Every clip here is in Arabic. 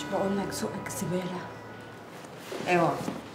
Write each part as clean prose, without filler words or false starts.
مش بقول لك ذوقك زباله؟ ايوه.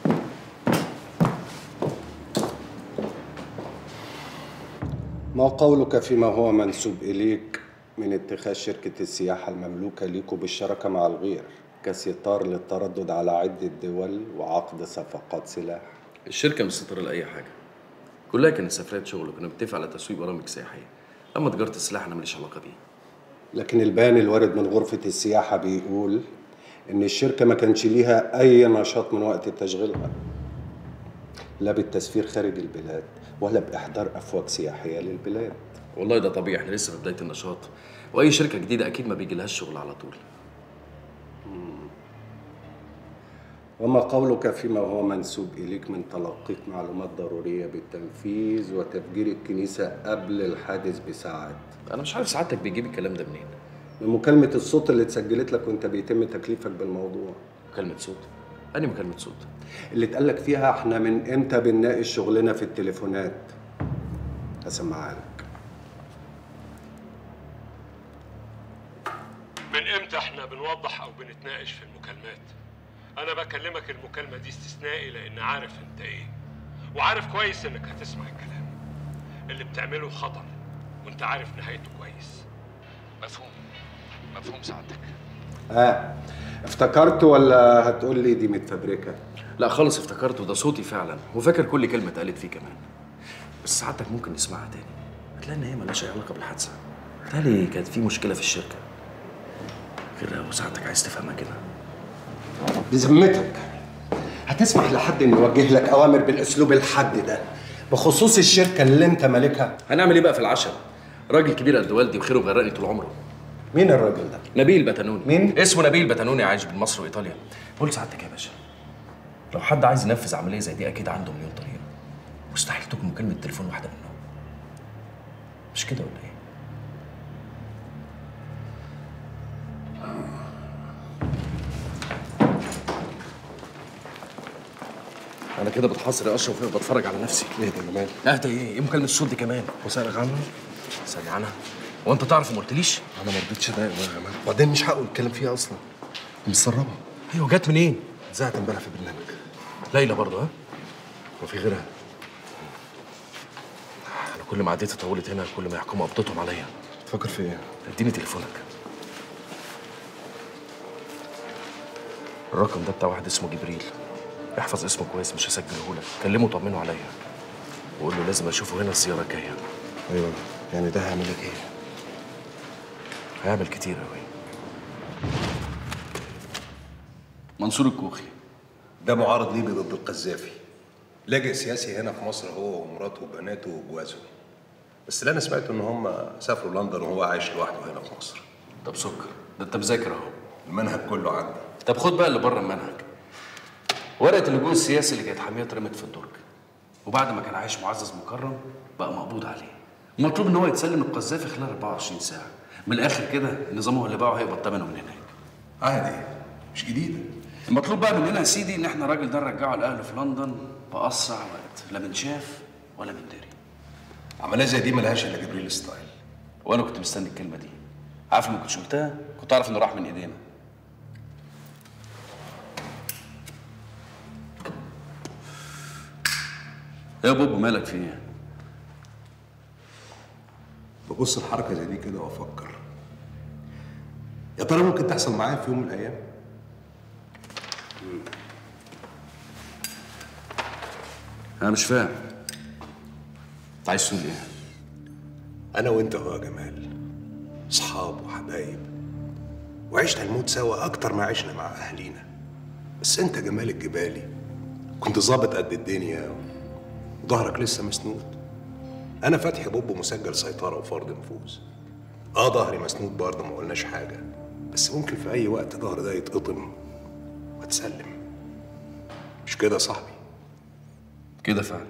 ما قولك فيما هو منسوب إليك من اتخاذ شركة السياحة المملوكة ليكوا بالشراكة مع الغير كستار للتردد على عدة دول وعقد صفقات سلاح؟ الشركه مش ستاره لاي حاجه، كلها كانت سفريات شغل وكنا بنتفق على تسويق برامج سياحيه. اما تجاره السلاح انا ماليش علاقه بيه. لكن البيان الوارد من غرفة السياحة بيقول إن الشركة ما كانش ليها أي نشاط من وقت تشغيلها، لا بالتسفير خارج البلاد ولا بإحضار أفواج سياحية للبلاد. والله ده طبيعي، احنا لسه في بدايه النشاط، واي شركه جديده اكيد ما بيجيلهاش شغل على طول. وما قولك فيما هو منسوب إليك من تلقيك معلومات ضرورية بالتنفيذ وتفجير الكنيسة قبل الحادث بساعات؟ انا مش عارف سعادتك بيجيب الكلام ده منين. من مكالمة الصوت اللي اتسجلت لك وانت بيتم تكليفك بالموضوع. مكالمه صوت؟ انهي مكالمه صوت؟ اللي اتقالك فيها احنا من امتى بنناقش شغلنا في التليفونات. هسمعها لك. من امتى احنا بنوضح او بنتناقش في المكالمات؟ انا بكلمك المكالمه دي استثنائي لان عارف انت ايه، وعارف كويس انك هتسمع الكلام اللي بتعمله خطر، وانت عارف نهايته كويس. مفهوم؟ مفهوم سعادتك؟ افتكرت ولا هتقول لي دي متفبركه؟ لا خالص افتكرته، ده صوتي فعلا، وفاكر كل كلمه اتقالت فيه كمان. بس سعادتك ممكن نسمعها تاني، هتلاقي ان هي مالهاش اي علاقه بالحادثه. بالتالي كانت في مشكله في الشركه غير لو سعادتك عايز تفهمها كده. بذمتك هتسمح لحد انه يوجه لك اوامر بالاسلوب الحاد ده بخصوص الشركه اللي انت مالكها؟ هنعمل ايه بقى في العشاء؟ راجل كبير قد والدي وخيره مغرقني طول عمره. مين الراجل ده؟ نبيل بتنوني. مين؟ اسمه نبيل بتنوني، عايش بين مصر وايطاليا. قول سعادتك يا باشا، لو حد عايز ينفذ عمليه زي دي اكيد عنده مليون طريقه، مستحيل تكون مكالمه تليفون واحده منهم. مش كده ولا ايه؟ انا كده بتحصر يا اشرف وبتفرج على نفسي. ايه ده يا جمال؟ اهدى ايه مكالمه الصوت دي كمان؟ وسألك عنها؟ سألني عنها؟ هو انت تعرف وما قلتليش؟ انا ما رضيتش اضايقه يا جمال، وبعدين مش حقه يتكلم فيها اصلا. مسربه. ايوه جت منين؟ اتذاعت امبارح في برنامج. ليلى برضه ها؟ وفي غيرها. انا كل ما عديت طولت هنا كل ما يحكموا قبضتهم عليا. تفكر في ايه؟ اديني تليفونك. الرقم ده بتاع واحد اسمه جبريل، احفظ اسمه كويس، مش هسجله لك. كلمه طمنه عليا وقول له لازم اشوفه هنا الزياره الجايه. ايوه يعني ده هيعمل لك ايه؟ هيعمل كتير قوي. منصور الكوخي ده معارض ليبي ضد القذافي، لاجئ سياسي هنا في مصر هو ومراته وبناته وجوازه. بس اللي انا سمعته ان هم سافروا لندن وهو عايش لوحده هنا في مصر. طب سكر، ده انت مذاكر اهو. المنهج كله عندي. طب خد بقى اللي بره المنهج. ورقه اللجوء السياسي اللي كانت حاميه اترمت في الدرج، وبعد ما كان عايش معزز مكرم بقى مقبوض عليه، ومطلوب ان هو يتسلم القذافي خلال 24 ساعه. من الاخر كده النظام هو اللي باعه هيقبض ثمنه من هناك. عادي، مش جديده. المطلوب بقى مننا يا سيدي ان احنا الراجل ده نرجعه لاهله في لندن باسرع وقت، لا من شاف ولا من دري. عمليه زي دي ملهاش الا جبريل ستايل. وانا كنت مستني الكلمه دي، عارف لما كنت قلتها كنت اعرف انه راح من ايدينا. يا بوبو مالك في ايه؟ ببص الحركه زي دي كده وافكر، يا ترى ممكن تحصل معايا في يوم من الايام؟ انا مش فاهم انت عايز تقول ايه؟ انا وانت هو يا جمال اصحاب وحبايب، وعشنا الموت سوا اكتر ما عشنا مع اهالينا. بس انت جمال الجبالي كنت ظابط قد الدنيا وظهرك لسه مسنود. انا فتحي بوبو مسجل سيطره وفرض نفوذ. ظهري مسنود برضه، ما قلناش حاجه، بس ممكن في اي وقت ظهر ده يتقطم واتسلم. مش كده يا صاحبي؟ كده فعلا.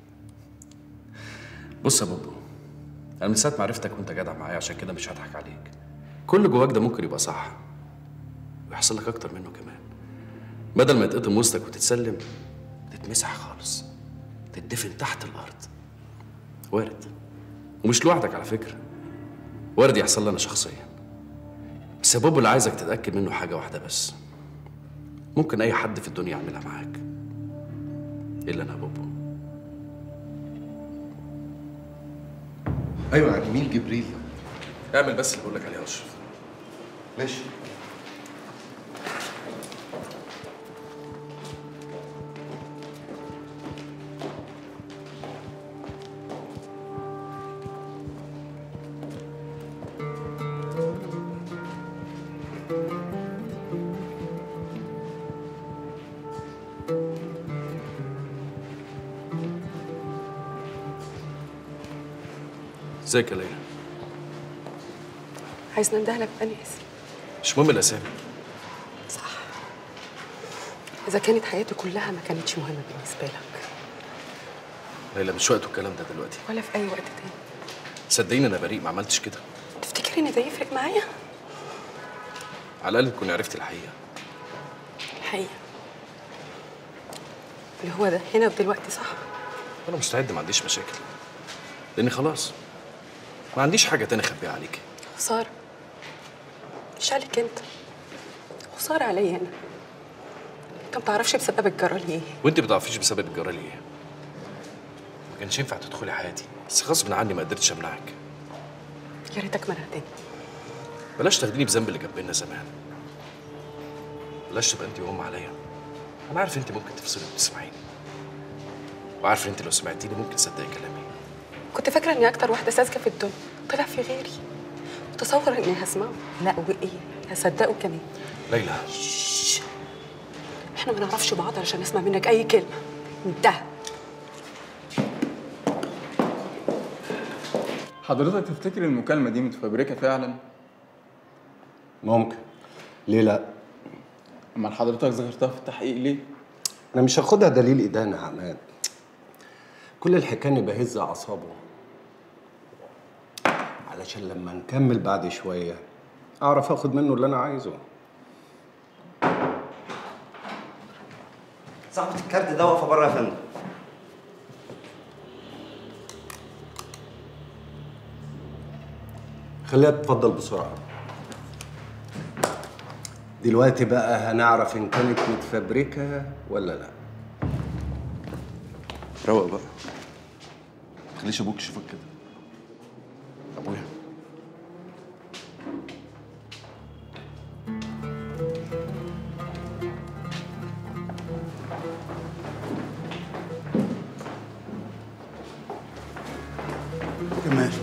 بص يا بوبو، انا من ساعه ما عرفتك وانت جدع معايا، عشان كده مش هضحك عليك. كل جواك ده ممكن يبقى صح ويحصل لك اكتر منه كمان. بدل ما يتقطم وسطك وتتسلم، تتمسح خالص، تدفن تحت الارض. وارد، ومش لوحدك على فكره، وارد يحصل لي انا شخصيا. بس يا بوبو اللي عايزك تتأكد منه حاجة واحدة بس. ممكن أي حد في الدنيا يعملها معاك إلا أنا يا بوبو. ايوه يعني مين جبريل؟ اعمل بس اللي بقول لك عليه يا أشرف. ماشي. ازيك يا ليلى؟ عايز ننده لك بأني اسم؟ مش مهم الأسامي. صح. إذا كانت حياتي كلها ما كانتش مهمة بالنسبة لك. ليلى مش وقته الكلام ده دلوقتي. ولا في أي وقت تاني. صدقيني أنا بريء، ما عملتش كده. تفتكر إن ده يفرق معايا؟ على الأقل تكوني عرفتي الحقيقة. الحقيقة اللي هو ده هنا ودلوقتي، صح؟ أنا مستعد، ما عنديش مشاكل. لأني خلاص ما عنديش حاجة تاني أخبيها عليكي. خسارة. مش عليك أنت، خسارة عليا أنا. أنت ما بتعرفش بسبب الجرى ليه. وأنت ما بتعرفيش بسبب الجرى ليه. ما كانش ينفع تدخلي حياتي، بس غصب عني ما قدرتش أمنعك. يا ريتك منعتني. بلاش تاخديني بذنب اللي جاب بينا زمان. بلاش تبقى أنت وأم عليا. أنا عارف أنت ممكن تفصلي وتسمعيني، وعارف أنت لو سمعتيني ممكن تصدقي كلامي. كنت فاكرة إني أكتر واحدة ساذجة في الدنيا، طلع في غيري. متصور إني هسمعه، لا وإيه؟ هصدقه كمان. ليلى شش. إحنا ما نعرفش بعض علشان نسمع منك أي كلمة. انتهى. حضرتك تفتكر المكالمة دي متفبركة فعلا؟ ممكن. ليه لا؟ أمال حضرتك ذكرتها في التحقيق ليه؟ انا مش هاخدها دليل ادانه يا عماد. كل الحكايه اني بهز اعصابه علشان لما نكمل بعد شويه اعرف اخد منه اللي انا عايزه. صاحبة الكارت ده واقفة بره يا فندم. خليها تتفضل بسرعه. دلوقتي بقى هنعرف ان كانت متفبركه ولا لا. روق بقى، خليش ابوك يشوفك كده. أبويا جمال،